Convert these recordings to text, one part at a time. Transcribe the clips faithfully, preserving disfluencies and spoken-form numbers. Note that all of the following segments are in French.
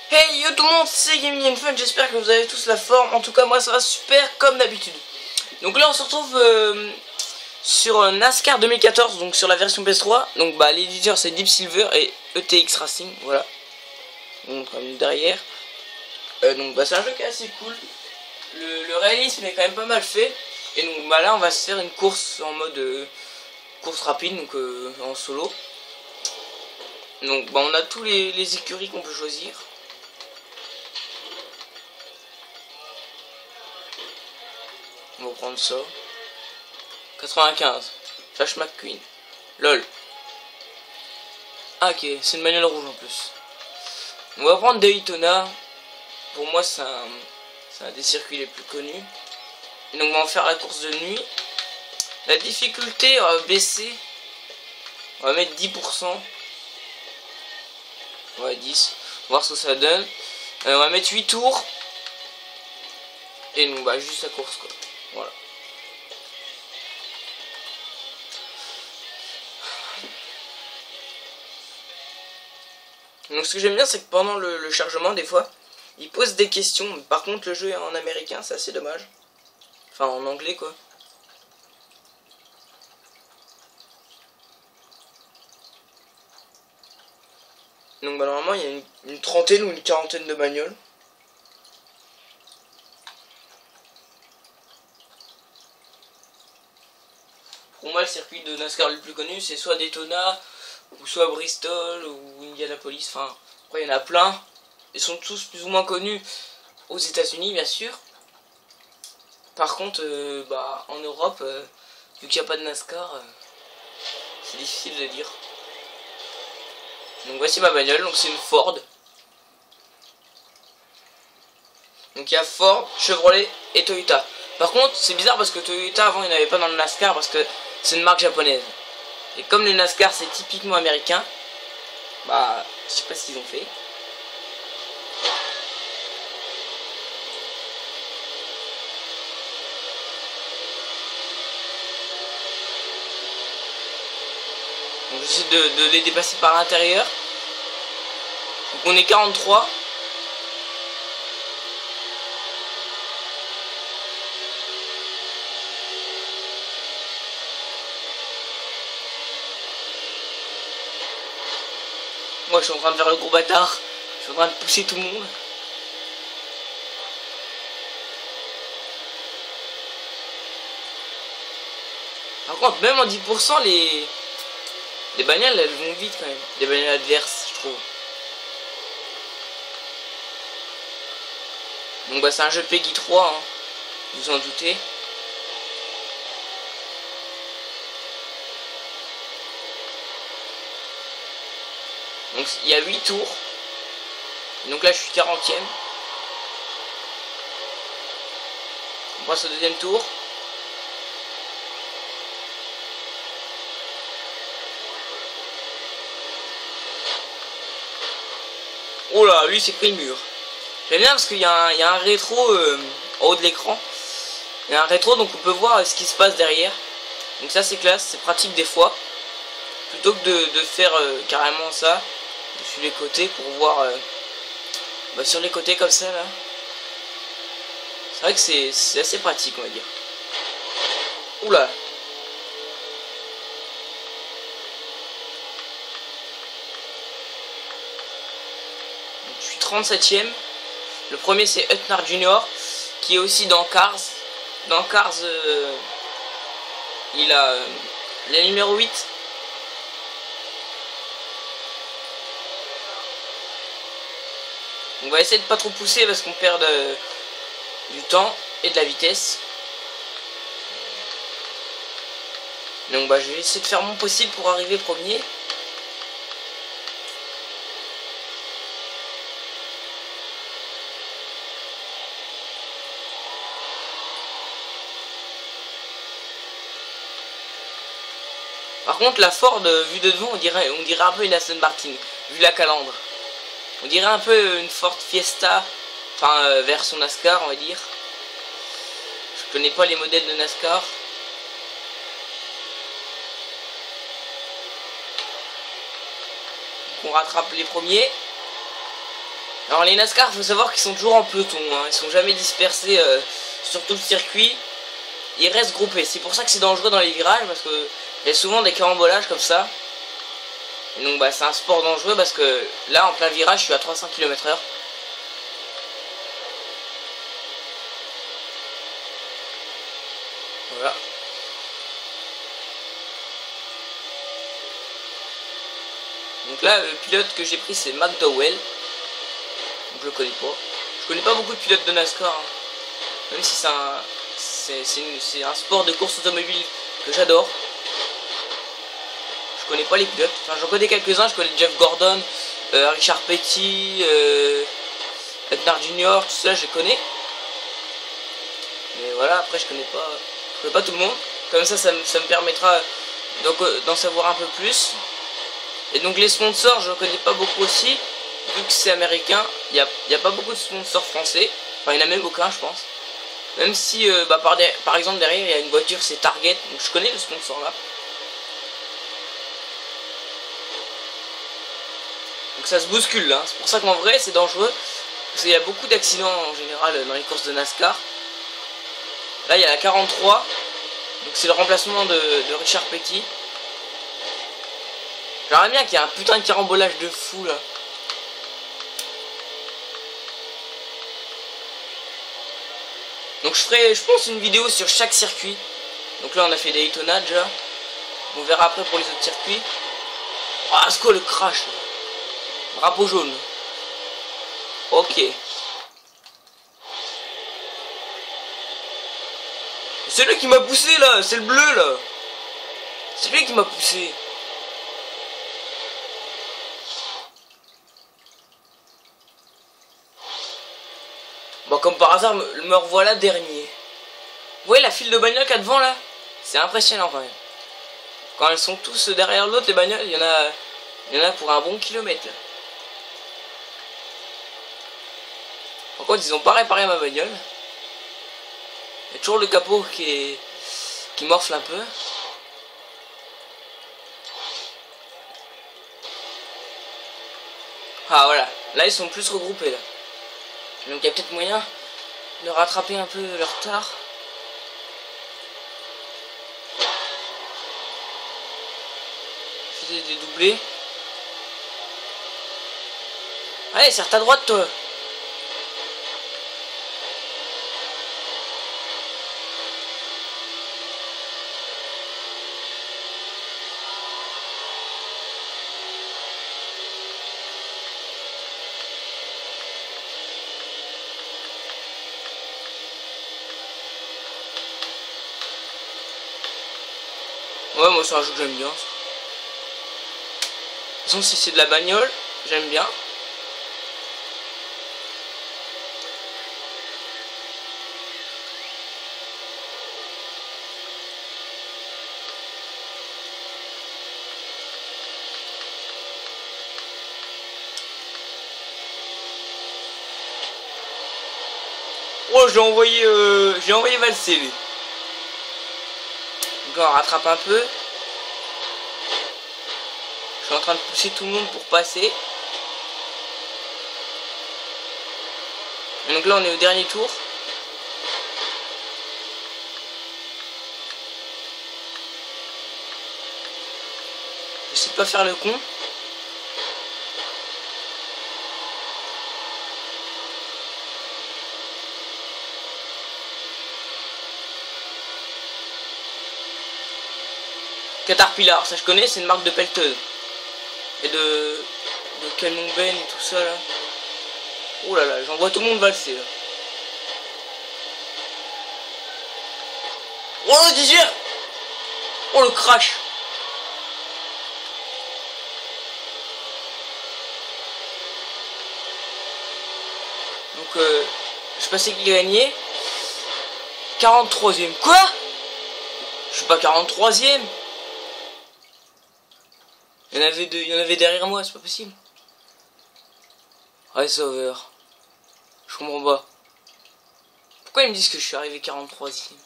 Hey yo tout le monde, c'est Gaming and Fun, j'espère que vous avez tous la forme. En tout cas moi ça va super comme d'habitude. Donc là on se retrouve euh, sur euh, NASCAR deux mille quatorze, donc sur la version P S trois. Donc bah l'éditeur c'est Deep Silver et E T X Racing, voilà. Donc comme derrière. Euh, donc bah c'est un jeu qui est assez cool. Le, le réalisme est quand même pas mal fait. Et donc bah là on va se faire une course en mode euh, course rapide, donc euh, en solo. Donc bah on a tous les, les écuries qu'on peut choisir. On va prendre ça. quatre-vingt-quinze. Flash McQueen. Lol. Ah, ok, c'est une manuelle rouge en plus. On va prendre Daytona. Pour moi, c'est un, un des circuits les plus connus. Et donc, on va faire la course de nuit. La difficulté, on va baisser. On va mettre dix pour cent. Ouais, dix. On va voir ce que ça donne. Euh, on va mettre huit tours. Et donc, bah, juste la course, quoi. Voilà. Donc ce que j'aime bien, c'est que pendant le, le chargement, des fois, il pose des questions. Par contre, le jeu est en américain, c'est assez dommage. Enfin, en anglais, quoi. Donc bah, normalement, il y a une, une trentaine ou une quarantaine de bagnoles. Pour moi, le circuit de NASCAR le plus connu, c'est soit Daytona, ou soit Bristol, ou Indianapolis. Enfin, après, il y en a plein. Ils sont tous plus ou moins connus aux États-Unis, bien sûr. Par contre, euh, bah, en Europe, euh, vu qu'il n'y a pas de NASCAR, euh, c'est difficile de dire. Donc voici ma bagnole, donc c'est une Ford. Donc il y a Ford, Chevrolet et Toyota. Par contre, c'est bizarre parce que Toyota, avant, il n'y en avait pas dans le NASCAR parce que c'est une marque japonaise. Et comme le NASCAR, c'est typiquement américain, bah, je sais pas ce qu'ils ont fait. Donc j'essaie de, de les dépasser par l'intérieur. Donc on est quarante-trois. Moi je suis en train de faire le gros bâtard. Je suis en train de pousser tout le monde. Par contre, même en dix pour cent, les... les bagnoles elles vont vite quand même. Les bagnoles adverses, je trouve. Donc bah c'est un jeu Peggy trois, hein. Vous en doutez. Donc il y a huit tours. Donc là je suis quarantième. On passe au deuxième tour. Oh là, lui c'est pris le mur. J'aime bien parce qu'il y, y a un rétro euh, en haut de l'écran. Il y a un rétro donc on peut voir ce qui se passe derrière. Donc ça c'est classe, c'est pratique des fois. Plutôt que de, de faire euh, carrément ça sur les côtés pour voir euh, bah, sur les côtés comme ça là. C'est vrai que c'est assez pratique on va dire. Oula. Je suis trente-septième. Le premier c'est Hutnard Junior qui est aussi dans Cars. Dans Cars euh, il a euh, la numéro huit. On va essayer de pas trop pousser parce qu'on perd de, du temps et de la vitesse. Donc bah je vais essayer de faire mon possible pour arriver premier. Par contre la Ford vue de devant on dirait, on dirait un peu une Aston Martin, vu la calandre. On dirait un peu une Ford Fiesta, enfin euh, version NASCAR on va dire. Je connais pas les modèles de NASCAR. Donc on rattrape les premiers. Alors les NASCAR, faut savoir qu'ils sont toujours en peloton, hein. Ils sont jamais dispersés euh, sur tout le circuit. Ils restent groupés. C'est pour ça que c'est dangereux dans les virages, parce que il y a souvent des carambolages comme ça. Et donc bah c'est un sport dangereux parce que là en plein virage je suis à trois cents kilomètres heure. Voilà. Donc là le pilote que j'ai pris c'est McDowell. Donc je le connais pas. Je connais pas beaucoup de pilotes de NASCAR, hein. Même si c'est un c'est un sport de course automobile que j'adore. Je connais pas les pilotes, enfin j'en connais quelques-uns, je connais Jeff Gordon, euh, Richard Petty, euh, Ednar Junior, tout ça je les connais. Mais voilà, après je connais pas, je connais pas tout le monde. Comme ça, ça, ça me permettra d'en savoir un peu plus. Et donc les sponsors, je ne connais pas beaucoup aussi, vu que c'est américain, il n'y a, y a pas beaucoup de sponsors français. Enfin, il n'y en a même aucun, je pense. Même si, euh, bah, par, par exemple, derrière, il y a une voiture, c'est Target, donc je connais le sponsor là. Donc ça se bouscule là, c'est pour ça qu'en vrai c'est dangereux, parce qu'il y a beaucoup d'accidents en général dans les courses de NASCAR. Là il y a la quarante-trois, donc c'est le remplacement de, de Richard Petty. J'aimerais bien qu'il y ait un putain de carambolage de fou là. Donc je ferai, je pense, une vidéo sur chaque circuit. Donc là on a fait Daytona déjà, on verra après pour les autres circuits. Ah, c'est quoi le crash là? Drapeau jaune. Ok. C'est lui qui m'a poussé là, c'est le bleu là. C'est lui qui m'a poussé. Bon, comme par hasard, me, me revoilà dernier. Vous voyez la file de bagnoles qu'il y a devant là? C'est impressionnant quand même. Quand elles sont tous derrière l'autre, les bagnoles, il y en a, il y en a pour un bon kilomètre là. Par contre, ils ont pas réparé ma bagnole. Il y a toujours le capot qui est qui morfle un peu. Ah voilà, là ils sont plus regroupés là. Donc il y a peut-être moyen de rattraper un peu leur retard. Je faisais des doublés. Allez, serre ta droite toi. Ouais, moi c'est un jeu que j'aime bien. De toute façon, si c'est de la bagnole, j'aime bien. Oh, j'ai envoyé, euh, j'ai envoyé valser lui. Donc on rattrape un peu. Je suis en train de pousser tout le monde pour passer. Et donc là on est au dernier tour. J'essaie de pas faire le con. Caterpillar, ça je connais, c'est une marque de pelleteuse. Et de, de canon ben et tout ça là. Oh là là, j'en vois tout le monde valser là. Oh le dix-huit. Oh le crash. Donc euh, je pensais qu'il gagnait. quarante-troisième. Quoi? Je suis pas quarante-troisième. Il y en avait deux, il y en avait derrière moi, c'est pas possible. Race over. Je comprends pas. Pourquoi ils me disent que je suis arrivé quarante-troisième?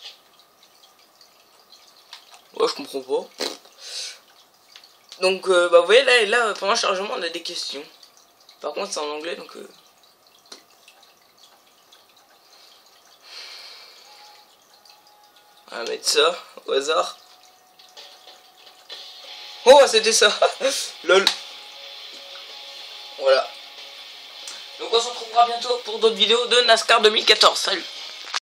Ouais, je comprends pas. Donc, euh, bah vous voyez, là, là, pendant le chargement, on a des questions. Par contre c'est en anglais donc... Euh... On va mettre ça au hasard. Oh c'était ça. Lol. Voilà. Donc on se retrouvera bientôt pour d'autres vidéos de NASCAR deux mille quatorze. Salut.